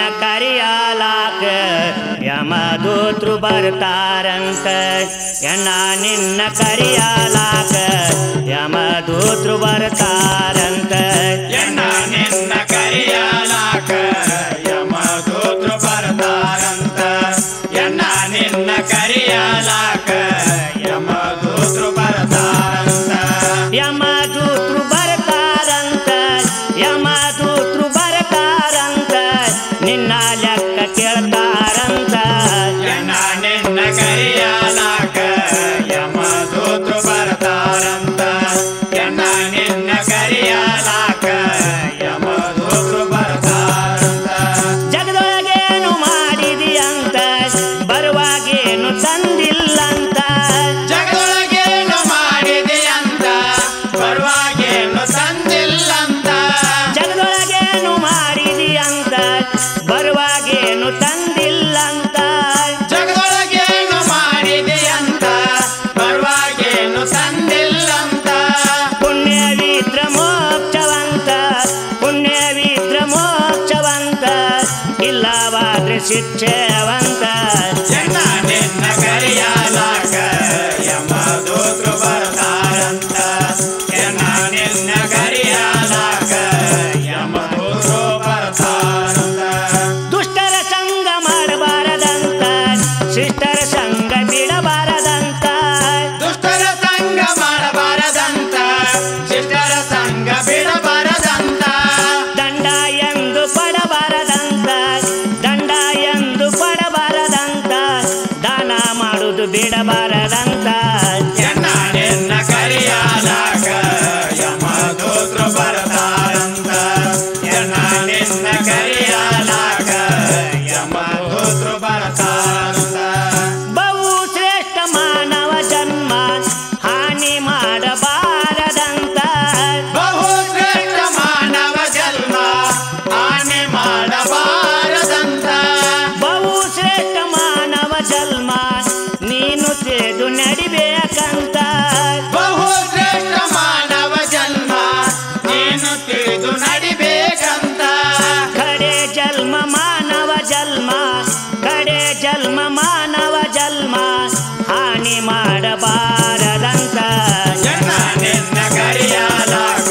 ಕರಿಯಾಲಾಕ ಯಮದೂತರು ಬರ್ತಾರಂತ ಎಣ್ಣ ನಿನ್ನ ಕರಿಯಾಲಾಕ ಯಮದೂತರು ಬರ್ತಾರಂತ ಎಣ್ಣ ನಿನ್ನ ಕರಿಯಾಲಾಕ ಯಮದೂತರು ಬರ್ತಾರಂತ ಎಣ್ಣ ನಿನ್ನ ಕರಿಯಾಲಾಕ ಯಮದೂತರು ಬರ್ತಾರಂತ ಯಮದೂತರು ಬರ್ತಾರಂತ ಯಮದೂತರು ಬರ್ತಾರಂತ ನಿನ್ನ ಲೆಕ್ಕ ಕೇಳ್ತಾರಂತ ಎಣ್ಣ ನಿನ್ನ ಕರಿಯಾಲಾಕ ಯಮದೂತರು ಬರ್ತಾರಂತ ಎಣ್ಣ ನಿನ್ನ ಕರಿಯಾಲಾಕ ಯಮದೂತರು ಬರ್ತಾರಂತ ಜಗದೊಳಗೇನು ಮಾಡಿದಿಯಂತ ಬರುವಾಗೇನು ತಂದಿಲ್ಲಂತ ಜಗದೊಳಗೇನು ಮಾಡಿದೆಯಂತ ಬರುವಾಗೇನು ತಂದಿಲ್ಲಂತ ಜಗದೊಳಗೇನು ಮಾಡಿದಿಯಂತ ಬರುವಾಗೇನು ತಂದಿಲ್ಲಂತ ಜಗದೊಳಗೇನು ಮಾಡಿದೆಯಂತ ಬರುವಾಗೇನು ತಂದಿಲ್ಲಂತ ಪುಣ್ಯವಿದ್ರ ಮೋಕ್ಷವಂತ ಪುಣ್ಯವಿದ್ರ ಮೋಕ್ಷವಂತ ಇಲ್ಲವಾದ್ರೆ ಶಿಕ್ಷೆವಂತ ಎಣ್ಣ ನಿನ್ನ ಕರಿಯಾಲಾಕ ಯಮದೂತರು ಬರ್ತಾರಂತ ಎಣ್ಣ ನಿನ್ನ ಕರಿಯಾಲಾಕ ಯಮದೂತರು ಬರ್ತಾರಂತ ದುಷ್ಟರ ಸಂಗ ಮಾಡಬಾರದಂತ ಶಿಷ್ಟರ ಸಂಗ ಬಿಡಬಾರದಂತ ದುಷ್ಟರ ಸಂಗ ಮಾಡಬಾರದಂತ ಶಿಷ್ಟರ ಸಂಗ ಬಿಡಬಾರದಂತ ದಂಡ ಎಂದು ಪಡಬಾರದಂತ ದಂಡ ಎಂದು ಪಡಬಾರದಂತ ದಾನ ಮಾಡುವುದು ಬಿಡಬಾರದಂತ ಎಣ್ಣ ನಿನ್ನ ಕರಿಯಾಲಾಕ ಯಮದೂತರು ಬರ್ತಾರಂತ ಎಣ್ಣ ನಿನ್ನ ಕರಿಯಾಲಾಕ ಯಮದೂತರು ಬರ್ತಾರಂತ ಬಹು ಶ್ರೇಷ್ಠ ಮಾನವ ಜನ್ಮ ಹಾನಿ ಮಾಡಬಾರದಂತ ಬಹು ಶ್ರೇಷ್ಠ ಮಾನವ ಜನ್ಮ ಹಾನಿ ಮಾಡಬಾರದಂತ ಬಹು ಶ್ರೇಷ್ಠ ಮಾನವ ಜನ್ಮ ನೀನು ತಿಳಿದು ನಡಿಬೇಕಂತ ಬಹು ಶ್ರೇಷ್ಠ ಮಾನವ ಜನ್ಮ ನೀನು ತಿಳಿದು ನಡಿಬೇಕಂತ ಕಡೆ ಜನ್ಮ ಮಾನವ ಜನ್ಮ ಕಡೆ ಜನ್ಮ ಮಾನವ ಜನ್ಮ ಹಾನಿ ಮಾಡಬಾರದಂತ ಎಣ್ಣ ನಿನ್ನ ಕರಿಯಾಲಾಕ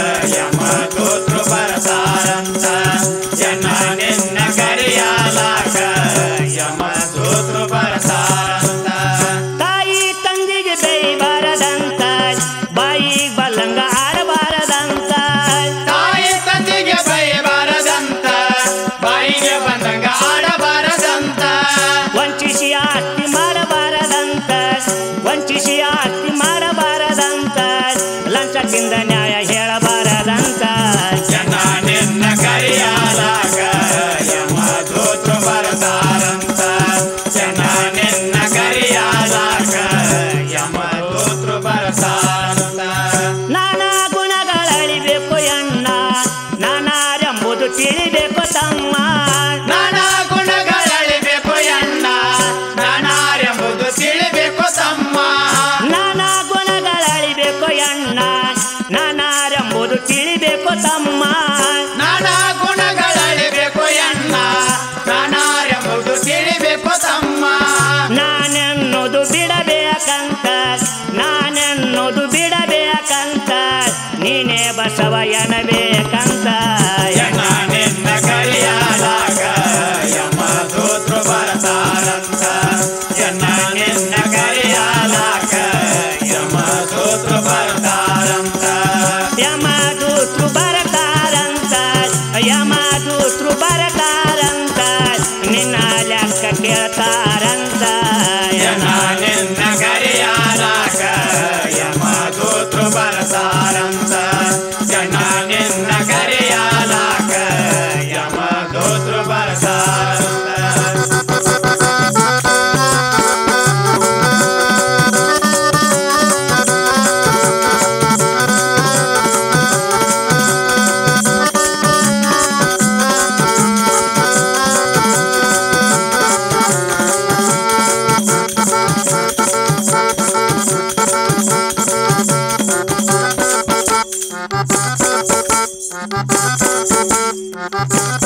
ಯಮದೂತರು ಬರ್ತಾರಂತ ಎಣ್ಣ ನಿನ್ನ ಕರಿಯಾಲಾಕ ಯಮದೂತರು ಬರ್ತಾರಂತ ತಾಯಿ ತಂದೆಗೆ ಬೇಯಬಾರದಂತ ಬಾಯಿ ಬಲ್ಲಂಗ ಆಡಬಾರದಂತ ತಾಯಿ ತಂದೆಗೆ ಬೈಬಾರದಂತ ಬಾಯಿಗೆ ಬಂದಂಗ ಆಡಬಾರದಂತ ವಂಚಿಸಿ ಆಸ್ತಿ ಮಾಡಬಾರದಂತ ವಂಚಿಸಿ ಆಸ್ತಿ ಮಾಡಬಾರದಂತ ಲಂಚಕ್ಕಿಂದ ನ್ಯಾಯ ಹೇಳಬಾರದಂತ ಎಣ್ಣ ನಿನ್ನ ಕರಿಯಾಲಾಕ ಯಮದೂತರು ಬರ್ತಾರಂತ ಎಣ್ಣ ನಿನ್ನ ಕರಿಯಾಲಾಕ ಯಮದೂತರು ಬರ್ತಾರಂತ ನಾನಾ ಗುಣಗಳಳಿಬೇಕು ಎಣ್ಣ ನಾನಾರೆಂಬುದು ತಿಳಿಬೇಕು ತಮ್ಮ ನಾನಾ ಗುಣಗಳಳಿಬೇಕು ಎಣ್ಣ ನಾನಾರೆಂಬುದು ತಿಳಿಬೇಕು ತಮ್ಮ ನಾನಾ ಗುಣಗಳಳಿಬೇಕು ಎಣ್ಣ ನಾನಾರೆಂಬುದು ತಿಳಿಬೇಕು ತಮ್ಮ ನಾನಾ ಗುಣಗಳಳಿಬೇಕು ಎಣ್ಣ ನಾನಾರೆಂಬುದು ತಿಳಿಬೇಕು ತಮ್ಮ ನಾನೆನ್ನೋದು ಬಿಡಬೇಕಂತ ನಾನೆನ್ನೋದು ಬಿಡಬೇಕಂತ ನೀನೇ ಬಸವ ಎನ್ನಬೇಕಂತ ಎಣ್ಣ ನಿನ್ನ ಕರಿಯಾಲಾಕ ಯಮದೂತರು ಬರ್ತಾರಂತ ಎಣ್ಣ ನಿನ್ನ ಕರಿಯಾಲಾಕ ಯಮದೂತರು ಬರ್ತಾರಂತ ಯಮದೂತರು ಬರ್ತಾರಂತ ಯಮದೂತರು ಬರ್ತಾರಂತ ನಿನ್ನ ಲೆಕ್ಕ ಕೇಳ್ತಾರಂತ ಎಣ್ಣ ನಿನ್ನ ಕರಿಯಾಲಾಕ ಯಮದೂತರು ಬರ್ತಾರಂತ ಎಣ್ಣ ನಿನ್ನ ಕರಿಯಾಲಾಕ ಯಮದೂತರು ಬರ್ತಾರಂತ Thank you.